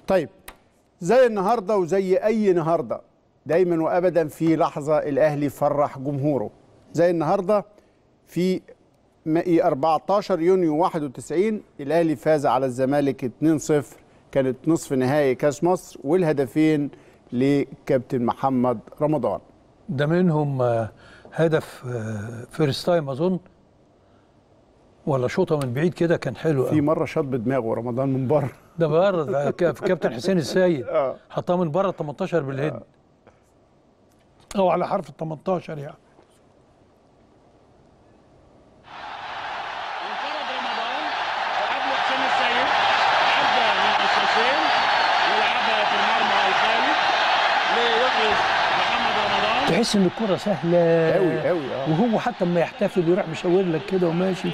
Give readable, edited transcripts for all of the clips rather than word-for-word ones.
طيب زي النهارده وزي اي نهارده دايما وابدا في لحظه الاهلي فرح جمهوره. زي النهارده في 14 يونيو 91 الاهلي فاز على الزمالك 2-0، كانت نصف نهائي كاس مصر والهدفين لكابتن محمد رمضان. ده منهم هدف فيرست تايم اظن، ولا شوطه من بعيد كده كان حلو في مره شاط بدماغه رمضان من بره. ده بره في كابتن حسين السيد حطها من بره 18 بالهيد او على حرف ال 18 يعني. انفرد رمضان وقبله حسين السيد، عدى من الشاشين ولعبها في المرمى الخالي ليحرز محمد رمضان. تحس ان الكره سهله قوي قوي وهو حتى اما يحتفل يروح مشاور لك كده وماشي.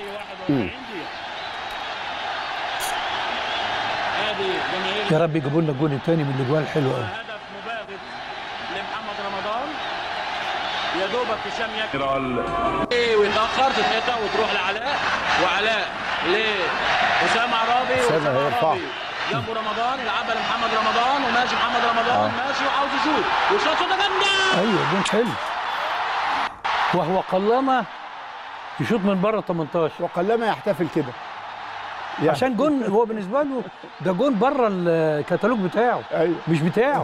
يا رب يجيبوا لنا الجون الثاني من الاجوال الحلوه قوي. هدف مباغت لمحمد رمضان، يا دوبك هشام يكفي ويتاخر تتقطع وتروح لعلاء، وعلاء لاسامه عرابي، اسامه هيرفع جنبه رمضان يلعبها لمحمد رمضان وماشي محمد رمضان ماشي وعاوز يشوط وشاط شوطه جامده. ايوه جون حلو، وهو قلما يشوط من بره 18 وقلما يحتفل كده يعني. عشان جون هو بالنسبه له ده جون بره الكتالوج بتاعه. أيوة. مش بتاعه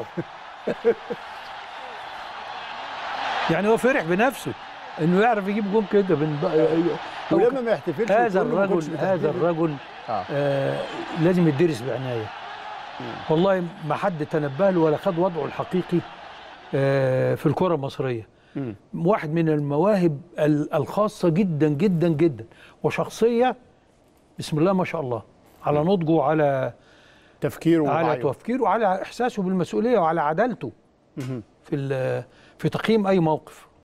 يعني هو فرح بنفسه انه يعرف يجيب جون كده ولما ما يحتفلش هذا الرجل لازم يدرس بعنايه. والله ما حد تنبه له ولا خد وضعه الحقيقي في الكره المصريه. واحد من المواهب الخاصه جدا جدا جدا، وشخصيه بسم الله ما شاء الله على نضجه وعلى تفكيره على تفكيره وعلى احساسه بالمسؤوليه وعلى عدالته في تقييم اي موقف.